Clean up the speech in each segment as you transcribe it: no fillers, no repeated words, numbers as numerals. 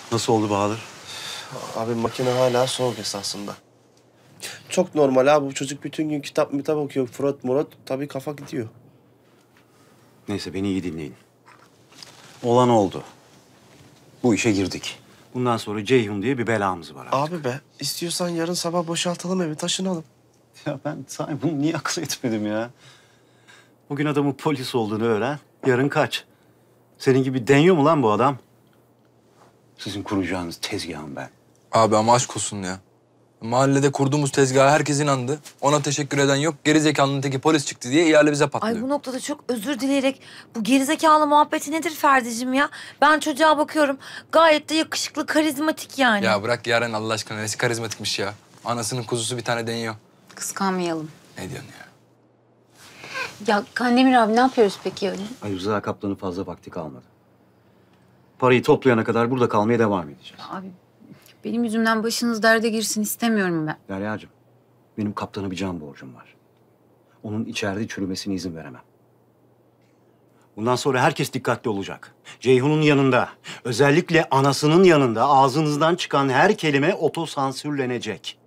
Nasıl oldu Bahadır? Abi makine hala soğuk esasında. Çok normal abi. Bu çocuk bütün gün kitap okuyor. Fırat Murat. Tabii kafa gidiyor. Neyse beni iyi dinleyin. Olan oldu. Bu işe girdik. Bundan sonra Ceyhun diye bir belamız var artık. Abi be, istiyorsan yarın sabah boşaltalım evi, taşınalım. Ya ben sana bunu niye akıl etmedim ya? Bugün adamın polis olduğunu öğren. Yarın kaç. Senin gibi deniyor mu lan bu adam? Sizin kuracağınız tezgahım ben. Abi ama aşk olsun ya. Mahallede kurduğumuz tezgaha herkes inandı. Ona teşekkür eden yok. Gerizekalının teki polis çıktı diye ihale bize patlıyor. Ay bu noktada çok özür dileyerek bu gerizekalı muhabbeti nedir Ferdi'cim ya? Ben çocuğa bakıyorum. Gayet de yakışıklı, karizmatik yani. Ya bırak Yaren Allah aşkına. Nesi karizmatikmiş ya. Anasının kuzusu bir tane deniyor. Kıskanmayalım. Ne diyorsun ya? Ya Kandemir abi ne yapıyoruz peki öyle? Ali Rıza Kaplan'ın fazla vakti kalmadı. Parayı toplayana kadar burada kalmaya devam edeceğiz. Abi benim yüzümden başınız derde girsin istemiyorum ben. Derya'cığım, benim kaptana bir can borcum var. Onun içeride çürümesine izin veremem. Bundan sonra herkes dikkatli olacak. Ceyhun'un yanında, özellikle anasının yanında ağzınızdan çıkan her kelime otosansürlenecek.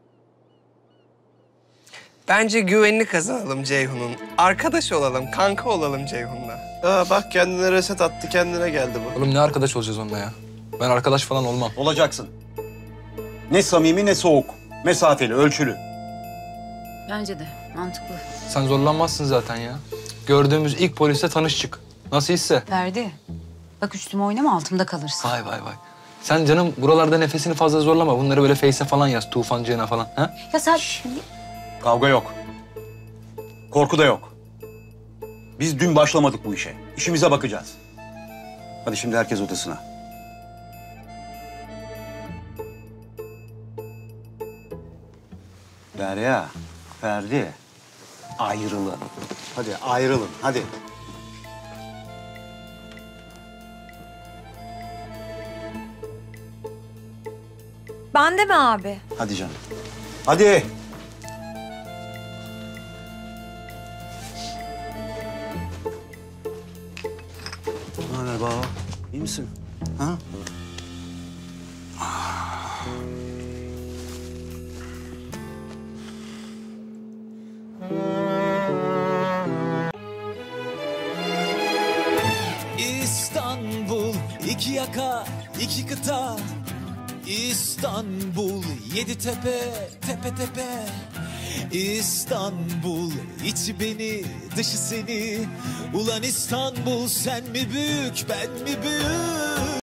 Bence güvenini kazanalım Ceyhun'un. Arkadaş olalım, kanka olalım Ceyhun'la. Bak kendine reset attı, kendine geldi bu. Oğlum ne arkadaş olacağız onunla ya? Ben arkadaş falan olmam. Olacaksın. Ne samimi ne soğuk. Mesafeli, ölçülü. Bence de mantıklı. Sen zorlanmazsın zaten ya. Gördüğümüz ilk polisle tanış çık. Nasıl hisse? Ferdi bak üstüme oynama altımda kalırsın. Vay vay vay. Sen canım buralarda nefesini fazla zorlama. Bunları böyle Face'e falan yaz. Tufancığına falan. Ha? Ya sen... Kavga yok. Korku da yok. Biz dün başlamadık bu işe. İşimize bakacağız. Hadi şimdi herkes odasına. Derya, Ferdi, ayrılın. Hadi ayrılın, hadi. Ben de mi abi? Hadi canım. Hadi. Ne haber baba? İyi misin? Ha? İstanbul, iki yaka, iki kıta. İstanbul, yedi tepe, tepe tepe. İstanbul, içi beni, dışı seni. Ulan İstanbul, sen mi büyük, ben mi büyük?